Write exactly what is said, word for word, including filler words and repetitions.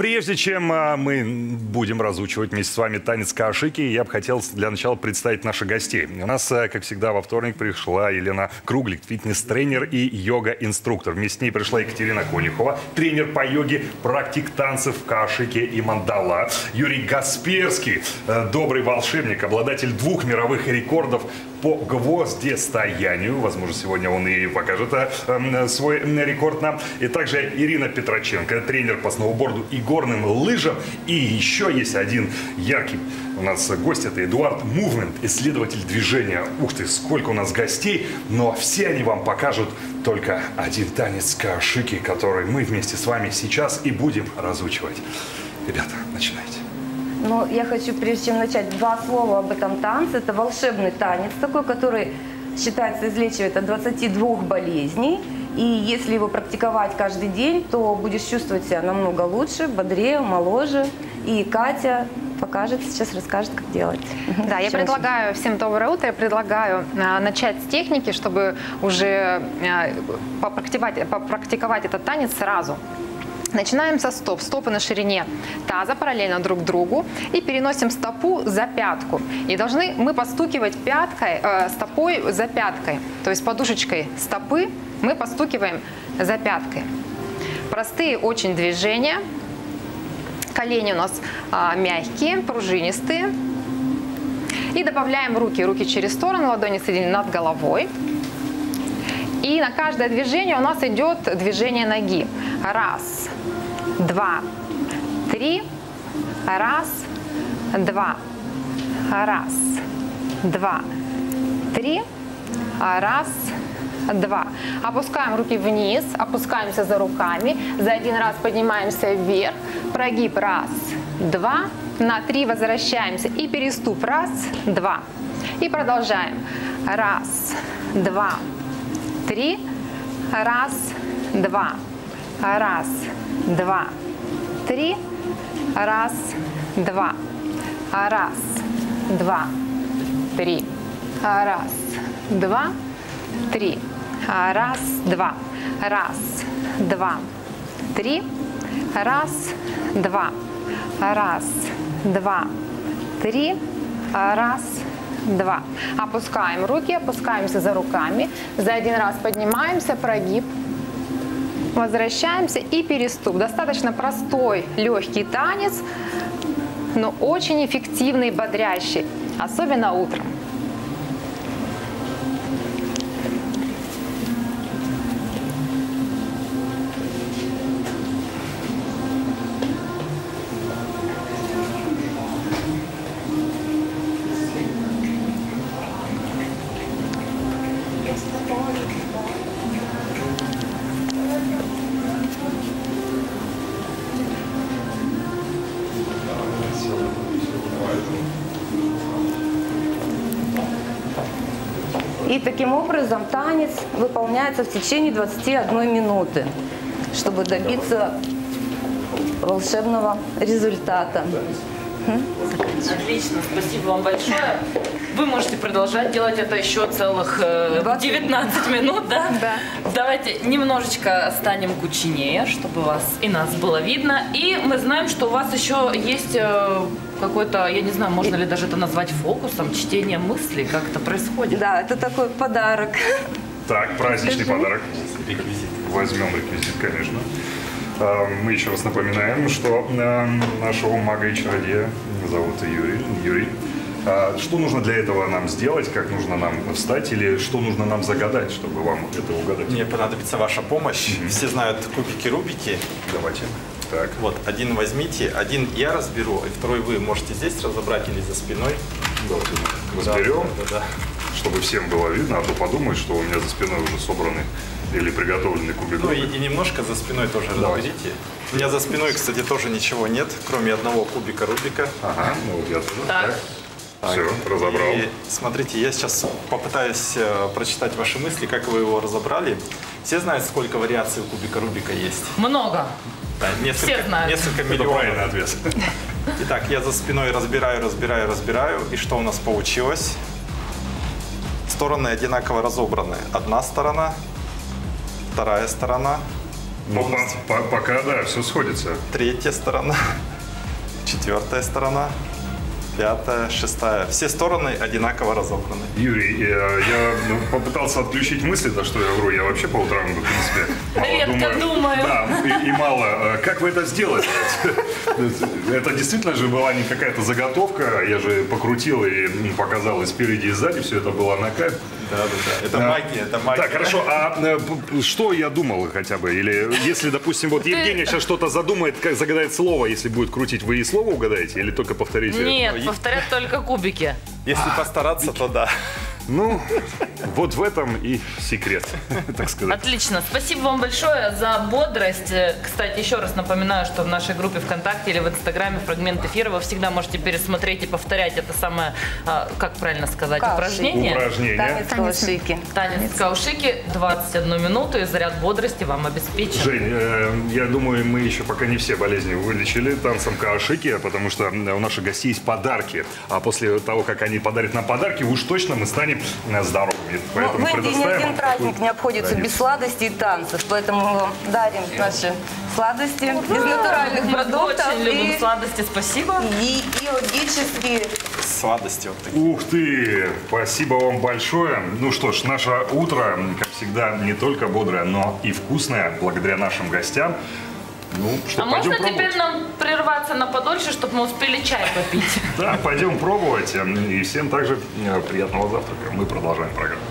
прежде чем мы будем разучивать вместе с вами танец каошики, я бы хотел для начала представить наших гостей. У нас, как всегда, во вторник пришла Елена Круглик, фитнес-тренер и йога-инструктор. Вместе с ней пришла Екатерина Конюхова, тренер по йоге, практик танцев каошики и мандала. Юрий Гасперский, добрый волшебник, обладатель двух мировых рекордов по гвоздестоянию. Возможно, сегодня он и покажет э, свой рекорд нам. И также Ирина Петроченко, тренер по сноуборду и горным лыжам. И еще есть один яркий у нас гость. Это Эдуард Мувмент, исследователь движения. Ух ты, сколько у нас гостей. Но все они вам покажут только один танец каошики, который мы вместе с вами сейчас и будем разучивать. Ребята, начинайте. Но я хочу, прежде чем начать, два слова об этом танце. Это волшебный танец такой, который считается излечивает от двадцати двух болезней. И если его практиковать каждый день, то будешь чувствовать себя намного лучше, бодрее, моложе. И Катя покажет, сейчас расскажет, как делать. Да, я предлагаю, всем доброе утро, я предлагаю а, начать с техники, чтобы уже а, попрактиковать, попрактиковать этот танец сразу. Начинаем со стоп. Стопы на ширине таза, параллельно друг другу. И переносим стопу за пятку. И должны мы постукивать пяткой, э, стопой за пяткой. То есть подушечкой стопы мы постукиваем за пяткой. Простые очень движения. Колени у нас э, мягкие, пружинистые. И добавляем руки. Руки через сторону, ладони соединены над головой. И на каждое движение у нас идет движение ноги. Раз, два, три. Раз, два. Раз, два, три. Раз, два. Опускаем руки вниз, опускаемся за руками. За один раз поднимаемся вверх. Прогиб. Раз, два. На три возвращаемся. И переступ. Раз, два. И продолжаем. Раз, два. Три. Раз, два. Раз, два. Три. Раз, два. Раз, два. Три. Раз, два. Три. Раз, два. Раз, два. Три. Раз, два. Раз, два. Три. Раз, два. Опускаем руки, опускаемся за руками. За один раз поднимаемся, прогиб. Возвращаемся и переступ. Достаточно простой, легкий танец, но очень эффективный, бодрящий, особенно утром. И таким образом танец выполняется в течение двадцати одной минуты, чтобы добиться волшебного результата. Отлично, спасибо вам большое. Вы можете продолжать делать это еще целых девятнадцать минут, да? Да. Давайте немножечко станем кучнее, чтобы вас и нас было видно. И мы знаем, что у вас еще есть какой-то, я не знаю, можно ли даже это назвать фокусом, чтение мыслей, как это происходит. Да, это такой подарок. Так, праздничный подарок. Реквизит. Возьмем реквизит, конечно. Мы еще раз напоминаем, что нашего мага и чародея зовут Юрий. Юрий. Что нужно для этого нам сделать? Как нужно нам встать? Или что нужно нам загадать, чтобы вам это угадать? Мне понадобится ваша помощь. Mm-hmm. Все знают кубики-рубики. Давайте. Так. Вот, один возьмите, один я разберу, и второй вы можете здесь разобрать или за спиной. Давайте разберем, да, да, да. Чтобы всем было видно, а то подумают, что у меня за спиной уже собраны или приготовленный кубик. Ну и, и немножко за спиной тоже Давайте. разберите. У меня за спиной, кстати, тоже ничего нет, кроме одного кубика Рубика. Ага, ну вот я тоже. Так. Так. Все, разобрал. И смотрите, я сейчас попытаюсь э, прочитать ваши мысли, как вы его разобрали. Все знают, сколько вариаций у кубика Рубика есть? Много. Да, несколько, Все знают. Несколько Это миллионов. правильный ответ. Итак, я за спиной разбираю, разбираю, разбираю. И что у нас получилось? Стороны одинаково разобраны. Одна сторона, вторая сторона, Ну, по- по- пока, да, все сходится. Третья сторона, четвертая сторона, пятая, шестая. Все стороны одинаково разобраны. Юрий, я, я ну, попытался отключить мысли, да что я вру, я вообще по утрам, в принципе, мало Редко думаю. Да, и, и мало. Как вы это сделали? Это действительно же была не какая-то заготовка, я же покрутил и показал и спереди, и сзади, все это было на кайф. Да, да, да. Это магия, это магия. Так, хорошо, а э, п- что я думал хотя бы? Или если, допустим, вот Евгения сейчас что-то задумает, как загадает слово, если будет крутить, вы и слово угадаете или только повторите? Нет, повторять только кубики. Если постараться, то да. Ну, вот в этом и секрет, так сказать. Отлично. Спасибо вам большое за бодрость. Кстати, еще раз напоминаю, что в нашей группе ВКонтакте или в Инстаграме фрагмент эфира вы всегда можете пересмотреть и повторять это самое, а, как правильно сказать, Кауши. упражнение. Упражнение. Танец каушики. Танец каушики, двадцать одну минуту, и заряд бодрости вам обеспечен. Жень, э, я думаю, мы еще пока не все болезни вылечили танцем каошики, потому что у наших гостей есть подарки. А после того, как они подарят нам подарки, уж точно мы станем э, здоровыми. Ну, Поэтому в Индии ни предоставим один праздник не обходится Конечно. без сладостей и танцев, поэтому мы вам дарим наши сладости из натуральных Мы продуктов очень любим и, сладости, спасибо. и биологические. Сладости вот такие. Ух ты! Спасибо вам большое. Ну что ж, наше утро, как всегда, не только бодрое, но и вкусное, благодаря нашим гостям. Ну, что, А пойдем можно пробовать? теперь нам прерваться на подольше, чтобы мы успели чай попить? Да, пойдем пробовать. И всем также э, приятного завтрака. Мы продолжаем программу.